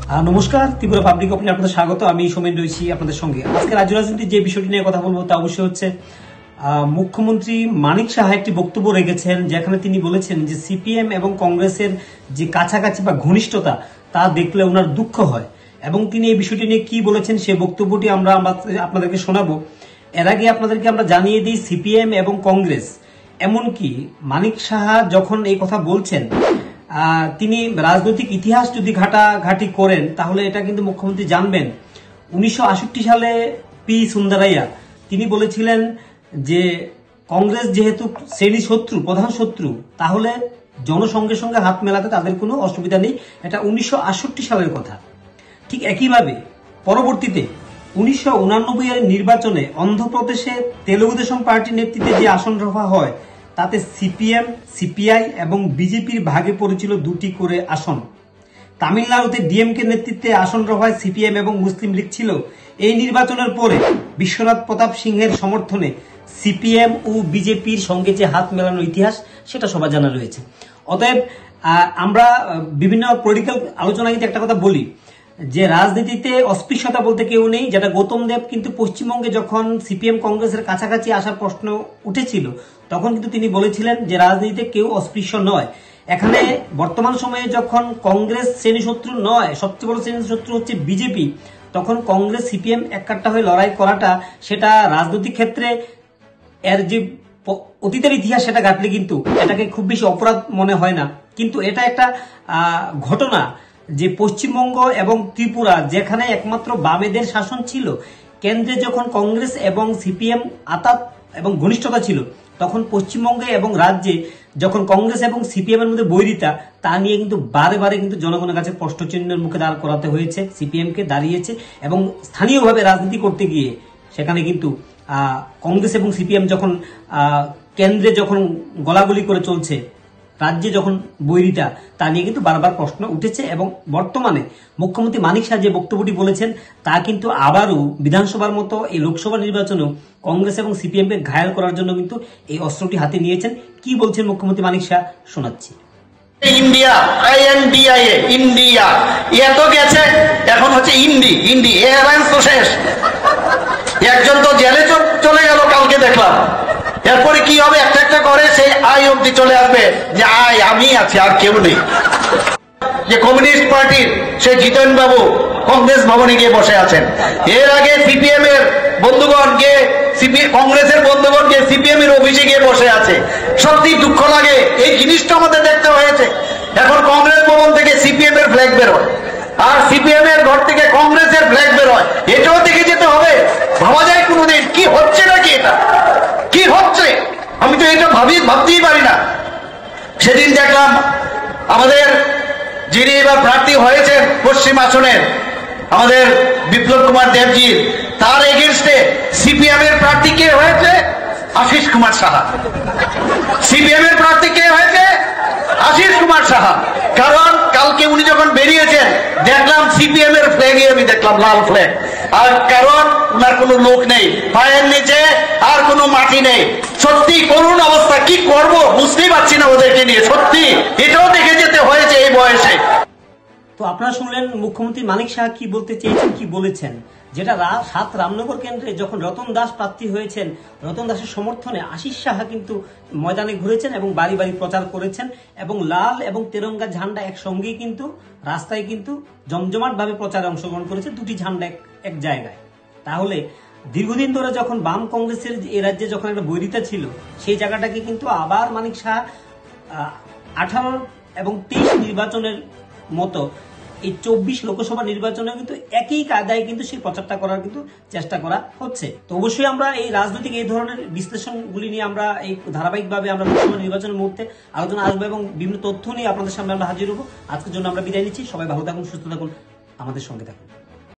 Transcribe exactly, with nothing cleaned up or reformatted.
নমস্কার, ত্রিপুরা পাবলিক ওপিনিয়নে আপনাদের স্বাগত। আমি সোমেন রয়েছি আপনাদের সঙ্গে। আজকে রাজ্য রাজনীতির যে বিষয়টি নিয়ে কথা বলবো তা অবশ্যই হচ্ছে মুখ্যমন্ত্রী মানিক সাহা একটি বক্তব্য রেখেছেন, যেখানে তিনি বলেছেন যে সিপিএম এবং কংগ্রেসের যে কাছাকাছি বা ঘনিষ্ঠতা তা দেখলে ওনার দুঃখ হয়, এবং তিনি এই বিষয়টি নিয়ে কি বলেছেন সেই বক্তব্যটি আমরা আপনাদেরকে শোনাবো। এর আগে আপনাদেরকে আমরা জানিয়ে দিই, সিপিএম এবং কংগ্রেস, এমনকি মানিক সাহা যখন এই কথা বলছেন, তিনি রাজনৈতিক ইতিহাস যদি ঘাটাঘাটি করেন তাহলে এটা কিন্তু মুখ্যমন্ত্রী জানবেন। উনিশশো আষট্টি সালে পি সুন্দরাইয়া তিনি বলেছিলেন যে কংগ্রেস যেহেতু শ্রেণী শত্রু, প্রধান শত্রু, তাহলে জনসংঘের সঙ্গে হাত মেলাতে তাদের কোনো অসুবিধা নেই। এটা উনিশশো আষট্টি সালের কথা। ঠিক একইভাবে পরবর্তীতে উনিশশো উনানব্বই এর নির্বাচনে অন্ধ্রপ্রদেশে তেলুগু দেশম পার্টির নেতৃত্বে যে আসন রফা হয় তাতে সিপিএম, সিপিআই এবং বিজেপির ভাগে পড়েছিল দুটি করে আসন। তামিলনাড়ুতে ডিএমকে নেতৃত্বে আসন রফায় সিপিএম এবং মুসলিম লীগ ছিল। এই নির্বাচনের পরে বিশ্বনাথ প্রতাপ সিংহের সমর্থনে সিপিএম ও বিজেপির সঙ্গে যে হাত মেলানোর ইতিহাস সেটা সবার জানা রয়েছে। অতএব আমরা বিভিন্ন পলিটিক্যাল আলোচনায় কিন্তু একটা কথা বলি যে রাজনীতিতে অস্পৃশ্যতা বলতে কেউ নেই, যেটা গৌতম দেব কিন্তু পশ্চিমবঙ্গে যখন সিপিএম কংগ্রেসের কাছাকাছি আসার প্রশ্ন উঠেছিল তখন কিন্তু তিনি বলেছিলেন যে রাজনীতিতে কেউ অস্পৃশ্য নয়। এখানে বর্তমান সময়ে যখন কংগ্রেস শ্রেণী শত্রু নয়, সবচেয়ে বড় শ্রেণী শত্রু হচ্ছে বিজেপি, তখন কংগ্রেস সিপিএম এককাট্টা হয়ে লড়াই করাটা সেটা রাজনৈতিক ক্ষেত্রে এর যে অতীতের ইতিহাস সেটা ঘাটলে কিন্তু এটাকে খুব বেশি অপরাধ মনে হয় না। কিন্তু এটা একটা ঘটনা যে পশ্চিমবঙ্গ এবং ত্রিপুরা, যেখানে একমাত্র বামেদের শাসন ছিল, কেন্দ্রে যখন কংগ্রেস এবং সিপিএম আতাত এবং ঘনিষ্ঠতা ছিল, তখন পশ্চিমবঙ্গে এবং রাজ্যে যখন কংগ্রেস এবং সিপিএম এর মধ্যে বৈরিতা, তা নিয়ে কিন্তু বারে বারে কিন্তু জনগণের কাছে প্রশ্নচিহ্নের মুখে দাঁড় করাতে হয়েছে। সিপিএম কে দাঁড়িয়েছে এবং স্থানীয়ভাবে রাজনীতি করতে গিয়ে সেখানে কিন্তু কংগ্রেস এবং সিপিএম যখন কেন্দ্রে যখন গলাগলি করে চলছে, রাজ্যে যখন বৈরিতা, তা নিয়ে কিন্তু বারবার প্রশ্ন উঠেছে। এবং বর্তমানে মুখ্যমন্ত্রী মানিক সাহা যে বক্তব্যটি বলেছেন তা কিন্তু আবারও বিধানসভার মতো এই লোকসভা নির্বাচনেও কংগ্রেস এবং সিপিএম কে ঘায়াল করার জন্য কিন্তু এই অস্ত্রটি হাতে নিয়েছেন। কি বলছেন মুখ্যমন্ত্রী মানিক সাহা শোনাচ্ছি। ইন্ডিয়া আইএনডিআই ইন্ডিয়া এত গেছে, এখন হচ্ছে ইন্ডি ইন্ডি এয়ারলাইন্স তো শেষ। একজন তো জেলে চলে গেল কালকে দেখলাম। এরপরে কি হবে? একটা একটা করে সেই আয় অব্দি চলে আসবে যে আয় আমি আছি, আর কেউ নেই। যে কমিউনিস্ট পার্টির সে জিতেন বাবু কংগ্রেস ভবনে গিয়ে বসে আছেন। এর আগে সিপিএম এর বন্ধুগণ গিয়ে কংগ্রেসের বন্ধুগণ গিয়ে সিপিএম এর অফিসে গিয়ে বসে আছে। সত্যি দুঃখ লাগে, এই জিনিসটা আমাদের দেখতে হয়েছে। এখন কংগ্রেস ভবন থেকে সিপিএম এর ফ্ল্যাগ বেরোয় আর সিপিএম এর ঘর থেকে কংগ্রেসের ফ্ল্যাগ বেরোয়। এটাও দেখে যেতে হবে। ভাবা যায় কোনোদিন কি হচ্ছে নাকি? এটা কি হচ্ছে? আমি তো এটা ভাবি ভাবতেই পারি না। সেদিন দেখলাম আমাদের যিনি এবার প্রার্থী হয়েছেন পশ্চিম আসনের, আমাদের বিপ্লব কুমার দেবজি, তার এগেনস্টে সিপিএম এর প্রার্থী কে হয়েছে? আশিস কুমার সাহা। সিপিএম এর প্রার্থী কে হয়েছে? আশিস কুমার সাহা। কারণ কালকে উনি যখন বেরিয়েছেন দেখলাম সিপিএম এর ফ্ল্যাগে, আমি দেখলাম লাল ফ্ল্যাগ। আর কারণ উনার কোনো লোক নেই, পায়ের নিচে আর কোনো মাটি নেই। সত্যি করুণ অবস্থা। কি করব বুঝতেই পারছি না ওদেরকে নিয়ে। সত্যি এটাও দেখে যেতে হয়েছে এই বয়সে। তো আপনারা শুনলেন মুখ্যমন্ত্রী মানিক সাহা কি বলতে চেয়েছেন, কি বলেছেন। যেটা সাত রামনগর কেন্দ্রে যখন রতন দাস প্রার্থী হয়েছেন, রতন দাসের সমর্থনে আশিস সাহা কিন্তু ময়দানে ঘুরেছেন এবং বাড়ি বাড়ি প্রচার করেছেন, এবং লাল এবং তেরঙ্গা ঝান্ডা একসঙ্গেই কিন্তু রাস্তায় কিন্তু জমজমাট ভাবে প্রচারে অংশগ্রহণ করেছে, দুটি ঝান্ডা এক জায়গায়। তাহলে দীর্ঘদিন ধরে যখন বাম কংগ্রেসের এই রাজ্যে যখন একটা বৈরিতা ছিল, সেই জায়গাটাকে কিন্তু আবার মানিক সাহা আঠারো এবং তেইশ নির্বাচনের মতো এই চব্বিশ লোকসভা নির্বাচনে কিন্তু একই কায়দায় কিন্তু সেই প্রচারটা করার কিন্তু চেষ্টা করা হচ্ছে। তো অবশ্যই আমরা এই রাজনৈতিক এই ধরনের বিশ্লেষণগুলি নিয়ে আমরা এই ধারাবাহিকভাবে আমরা লোকসভা নির্বাচনের মুহূর্তে আলোচনা আসবো এবং বিভিন্ন তথ্য নিয়ে আপনাদের সামনে আমরা হাজির হবো। আজকের জন্য আমরা বিদায় নিচ্ছি। সবাই ভালো থাকুন, সুস্থ থাকুন, আমাদের সঙ্গে থাকুন।